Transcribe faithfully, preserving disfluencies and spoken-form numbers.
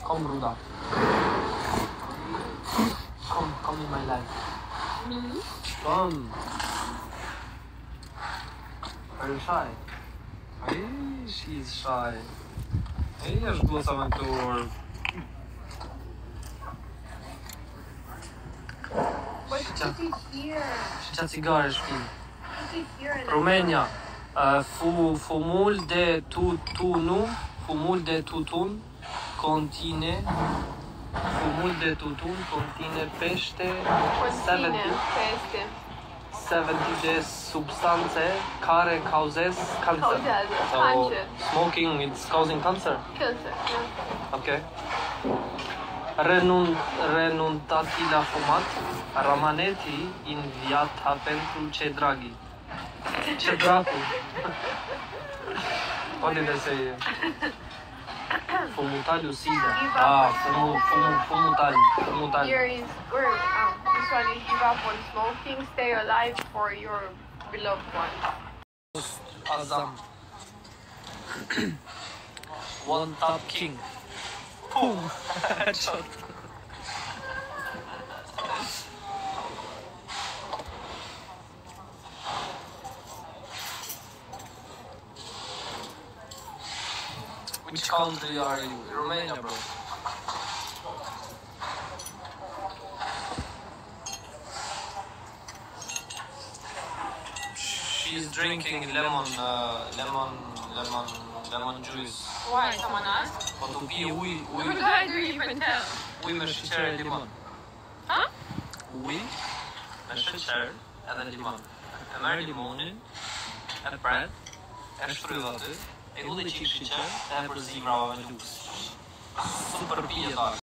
Come, Ruda. Come, come in my life. Me? Come. Are you shy? Hey, she's shy. Hey, ești glusa mea tur. What did you hear? Și cea țigară știi. What did you hear? România. Uh, fu, fumul de tutun, fumul de tutun conține, fumul de tutun conține peste Conține peste. șaptezeci de substanțe care cauzez cancer. Cauzează So, cancer. smoking it's causing cancer. Cancer, yeah. Ok. Renun, renuntați la fumat, rămâneți în viața pentru ce dragi. Ce dracu. What did I say? Fumutaliu sida. Ah, fumu, fumu, fumutali, fumutali. Here is where um, this one is give up on smoking, stay alive for your beloved one. Azam. One top king. Boom. Headshot. Which country are you? Romania, bro. She's drinking lemon, uh, lemon, lemon, lemon juice. Why? Someone asked? But to be ui, What ui, did I do? You can tell. ui me sheqer e limon. Huh? Ui me sheqer edhe limon. E merr limonin, e pret, e shtrydh aty, e ulli qik sheqer, e e përzi brava me luks. Super pije ta.